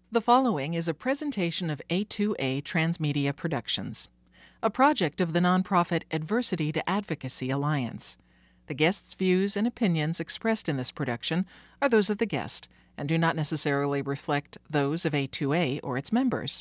The following is a presentation of A2A Transmedia Productions, a project of the nonprofit Adversity to Advocacy Alliance. The guest's views and opinions expressed in this production are those of the guest and do not necessarily reflect those of A2A or its members.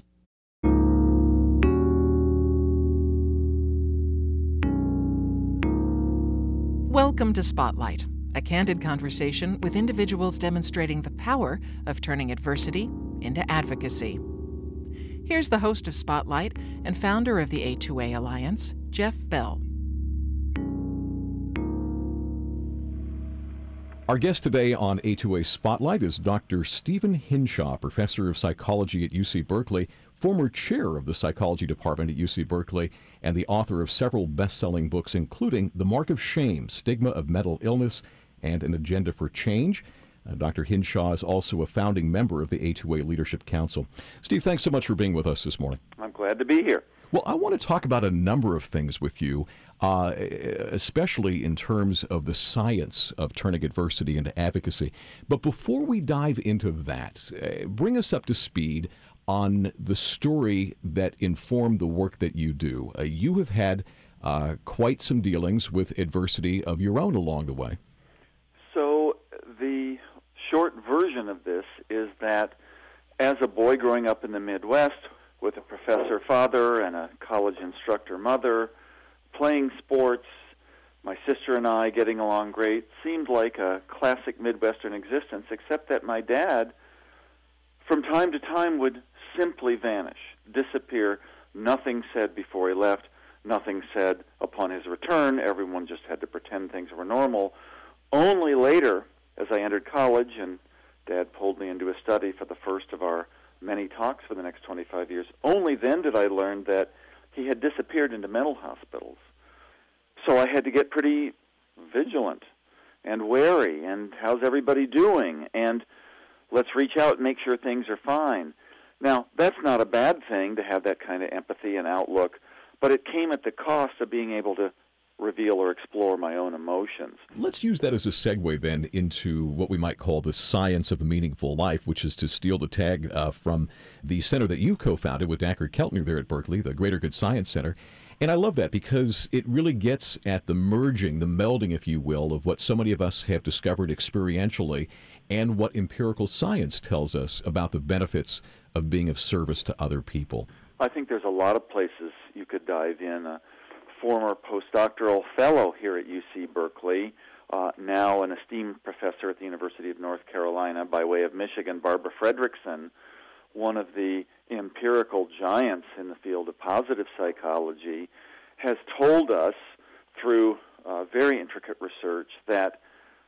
Welcome to Spotlight, a candid conversation with individuals demonstrating the power of turning adversity into advocacy. Here's the host of Spotlight and founder of the A2A Alliance, Jeff Bell. Our guest today on A2A Spotlight is Dr. Stephen Hinshaw, professor of psychology at UC Berkeley, former chair of the psychology department at UC Berkeley, and the author of several best-selling books, including The Mark of Shame, Stigma of Mental Illness, and An Agenda for Change. Dr. Hinshaw is also a founding member of the A2A Leadership Council. Steve, thanks so much for being with us this morning. I'm glad to be here. Well, I want to talk about a number of things with you, especially in terms of the science of turning adversity into advocacy. But before we dive into that, bring us up to speed on the story that informed the work that you do. You have had quite some dealings with adversity of your own along the way. So the short version of this is that as a boy growing up in the Midwest with a professor father and a college instructor mother, playing sports, my sister and I getting along great, seemed like a classic Midwestern existence, except that my dad, from time to time, would simply vanish, disappear, nothing said before he left, nothing said upon his return. Everyone just had to pretend things were normal. Only later, as I entered college and Dad pulled me into a study for the first of our many talks for the next 25 years, only then did I learn that he had disappeared into mental hospitals. So I had to get pretty vigilant and wary, and how's everybody doing? And let's reach out and make sure things are fine. Now, that's not a bad thing to have that kind of empathy and outlook, but it came at the cost of being able to reveal or explore my own emotions. Let's use that as a segue then into what we might call the science of a meaningful life, which is to steal the tag from the center that you co-founded with Dacher Keltner there at Berkeley, the Greater Good Science Center. And I love that because it really gets at the merging, the melding, if you will, of what so many of us have discovered experientially and what empirical science tells us about the benefits of being of service to other people. I think there's a lot of places you could dive in. Former postdoctoral fellow here at UC Berkeley, now an esteemed professor at the University of North Carolina by way of Michigan, Barbara Fredrickson, one of the empirical giants in the field of positive psychology, has told us through very intricate research that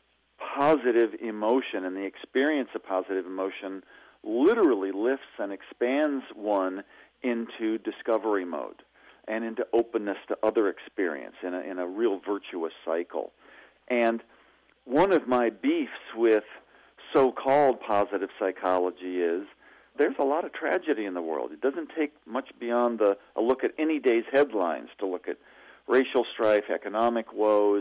positive emotion and the experience of positive emotion literally lifts and expands one into discovery mode and into openness to other experience in a real virtuous cycle. And one of my beefs with so-called positive psychology is there's a lot of tragedy in the world. It doesn't take much beyond a look at any day's headlines to look at racial strife, economic woes,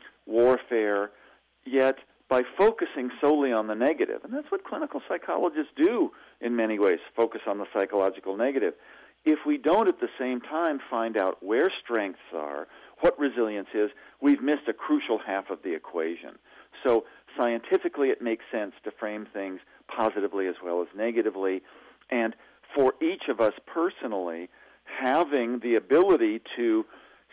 warfare, yet by focusing solely on the negative, and that's what clinical psychologists do in many ways, focus on the psychological negative. If we don't at the same time find out where strengths are, what resilience is, we've missed a crucial half of the equation. So scientifically it makes sense to frame things positively as well as negatively, and for each of us personally, having the ability to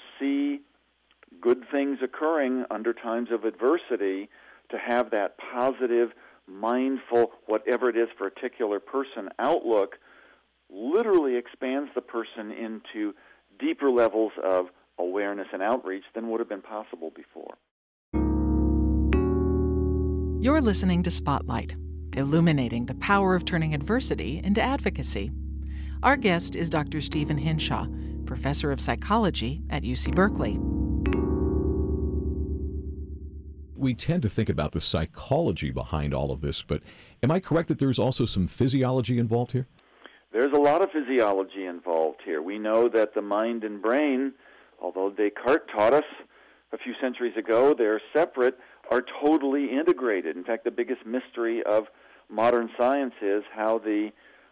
see good things occurring under times of adversity, to have that positive, mindful, whatever it is for a particular person outlook, literally expands the person into deeper levels of awareness and outreach than would have been possible before. You're listening to Spotlight, illuminating the power of turning adversity into advocacy. Our guest is Dr. Stephen Hinshaw, professor of psychology at UC Berkeley. We tend to think about the psychology behind all of this, but am I correct that there's also some physiology involved here? There's a lot of physiology involved here. We know that the mind and brain, although Descartes taught us a few centuries ago they're separate, are totally integrated. In fact, the biggest mystery of modern science is how the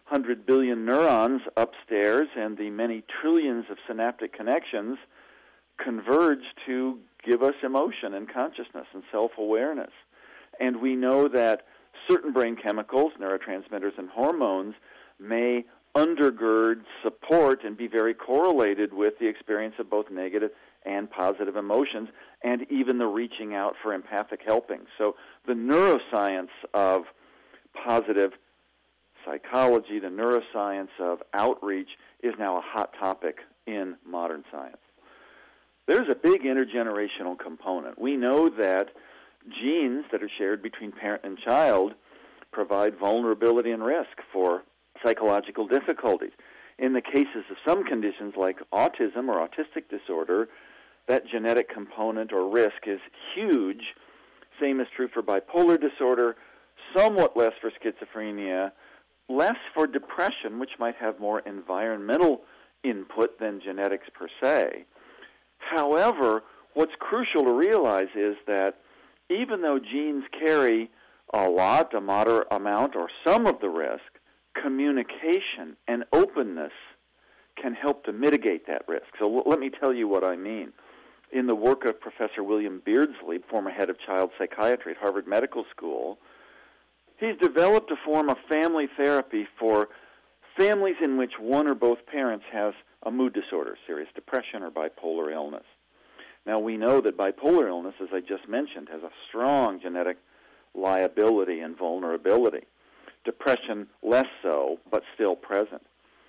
100 billion neurons upstairs and the many trillions of synaptic connections converge to give us emotion and consciousness and self-awareness. And we know that certain brain chemicals, neurotransmitters and hormones, may undergird, support, and be very correlated with the experience of both negative and positive emotions, and even the reaching out for empathic helping. So the neuroscience of positive psychology, the neuroscience of outreach, is now a hot topic in modern science. There's a big intergenerational component. We know that genes that are shared between parent and child provide vulnerability and risk for psychological difficulties. In the cases of some conditions like autism or autistic disorder, that genetic component or risk is huge. Same is true for bipolar disorder, somewhat less for schizophrenia, less for depression, which might have more environmental input than genetics per se. However, what's crucial to realize is that even though genes carry a lot, a moderate amount, or some of the risk, communication and openness can help to mitigate that risk. So let me tell you what I mean. In the work of Professor William Beardsley, former head of child psychiatry at Harvard Medical School, he's developed a form of family therapy for families in which one or both parents has a mood disorder, serious depression, or bipolar illness. Now, we know that bipolar illness, as I just mentioned, has a strong genetic liability and vulnerability. Depression, less so, but still present.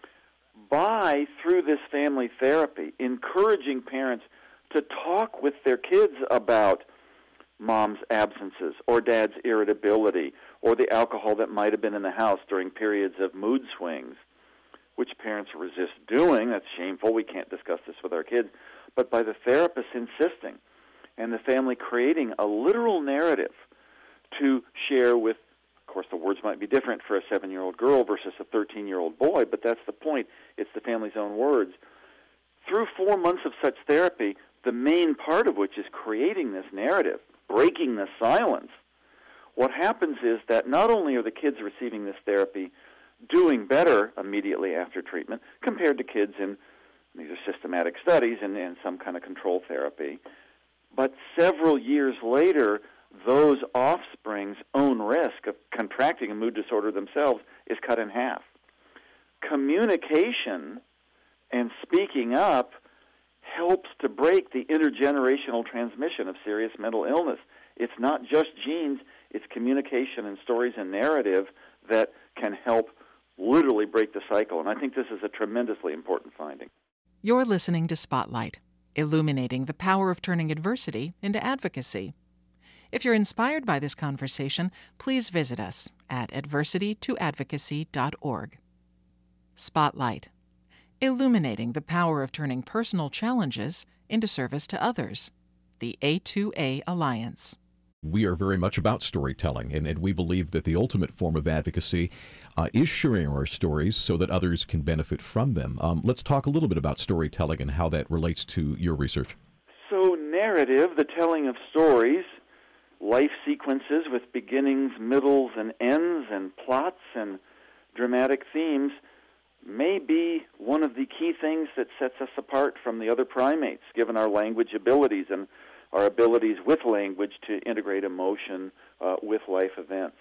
Through this family therapy, encouraging parents to talk with their kids about mom's absences or dad's irritability or the alcohol that might have been in the house during periods of mood swings, which parents resist doing. That's shameful. We can't discuss this with our kids. But by the therapist insisting and the family creating a literal narrative to share with, of course, the words might be different for a 7-year-old girl versus a 13-year-old boy, but that's the point. It's the family's own words. Through 4 months of such therapy, the main part of which is creating this narrative, breaking the silence, what happens is that not only are the kids receiving this therapy doing better immediately after treatment compared to kids in, these are systematic studies and some kind of control therapy, but several years later, those offspring's own risk of contracting a mood disorder themselves is cut in half. Communication and speaking up helps to break the intergenerational transmission of serious mental illness. It's not just genes, it's communication and stories and narrative that can help literally break the cycle. And I think this is a tremendously important finding. You're listening to Spotlight, illuminating the power of turning adversity into advocacy. If you're inspired by this conversation, please visit us at adversitytoadvocacy.org. Spotlight, illuminating the power of turning personal challenges into service to others. The A2A Alliance. We are very much about storytelling, and we believe that the ultimate form of advocacy is sharing our stories so that others can benefit from them. Let's talk a little bit about storytelling and how that relates to your research. So narrative, the telling of stories, life sequences with beginnings, middles, and ends, and plots and dramatic themes may be one of the key things that sets us apart from the other primates, given our language abilities and our abilities with language to integrate emotion with life events.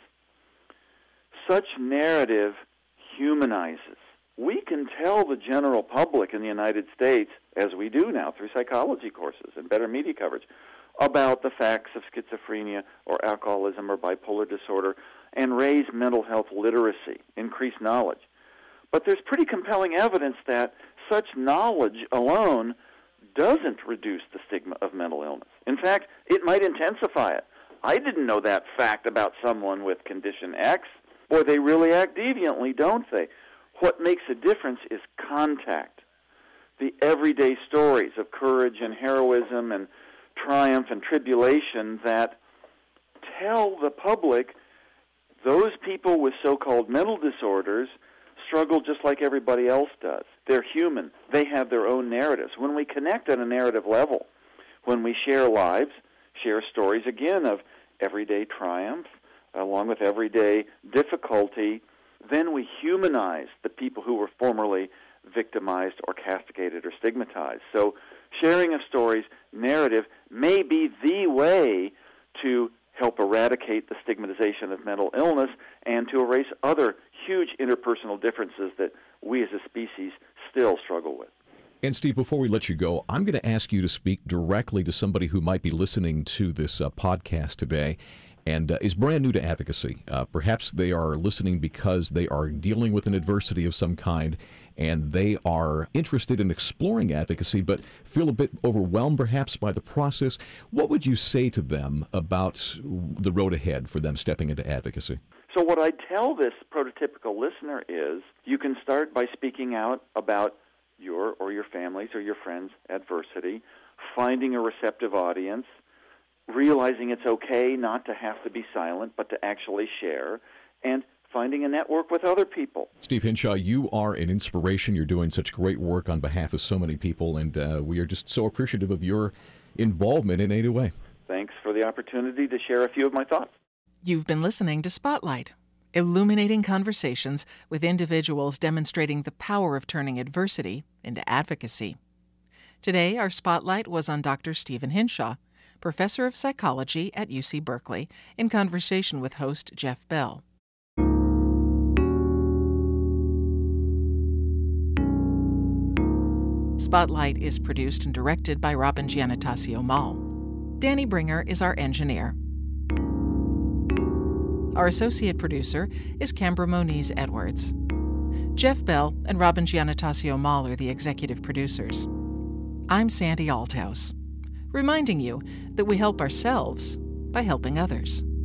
Such narrative humanizes. We can tell the general public in the United States, as we do now through psychology courses and better media coverage, about the facts of schizophrenia or alcoholism or bipolar disorder and raise mental health literacy, increase knowledge. But there's pretty compelling evidence that such knowledge alone doesn't reduce the stigma of mental illness. In fact, it might intensify it. I didn't know that fact about someone with condition X. Boy, they really act deviantly, don't they? What makes a difference is contact. The everyday stories of courage and heroism and triumph and tribulation that tell the public those people with so-called mental disorders struggle just like everybody else does. They're human. They have their own narratives. When we connect at a narrative level, when we share lives, share stories again of everyday triumph, along with everyday difficulty, then we humanize the people who were formerly victimized or castigated or stigmatized. So sharing of stories, narrative, may be the way to help eradicate the stigmatization of mental illness and to erase other huge interpersonal differences that we as a species still struggle with. And Steve, before we let you go, I'm going to ask you to speak directly to somebody who might be listening to this podcast today and is brand new to advocacy. Perhaps they are listening because they are dealing with an adversity of some kind and they are interested in exploring advocacy but feel a bit overwhelmed perhaps by the process. What would you say to them about the road ahead for them stepping into advocacy? So what I tell this prototypical listener is you can start by speaking out about your or your family's or your friend's adversity, finding a receptive audience, realizing it's okay not to have to be silent, but to actually share, and finding a network with other people. Steve Hinshaw, you are an inspiration. You're doing such great work on behalf of so many people, and we are just so appreciative of your involvement in A2A. Thanks for the opportunity to share a few of my thoughts. You've been listening to Spotlight, illuminating conversations with individuals demonstrating the power of turning adversity into advocacy. Today, our spotlight was on Dr. Stephen Hinshaw, professor of psychology at UC Berkeley, in conversation with host Jeff Bell. Spotlight is produced and directed by Robin Giannatasio Mall. Danny Bringer is our engineer. Our associate producer is Canberra Moniz Edwards. Jeff Bell and Robin Giannatasio Mall are the executive producers. I'm Sandy Althouse, reminding you that we help ourselves by helping others.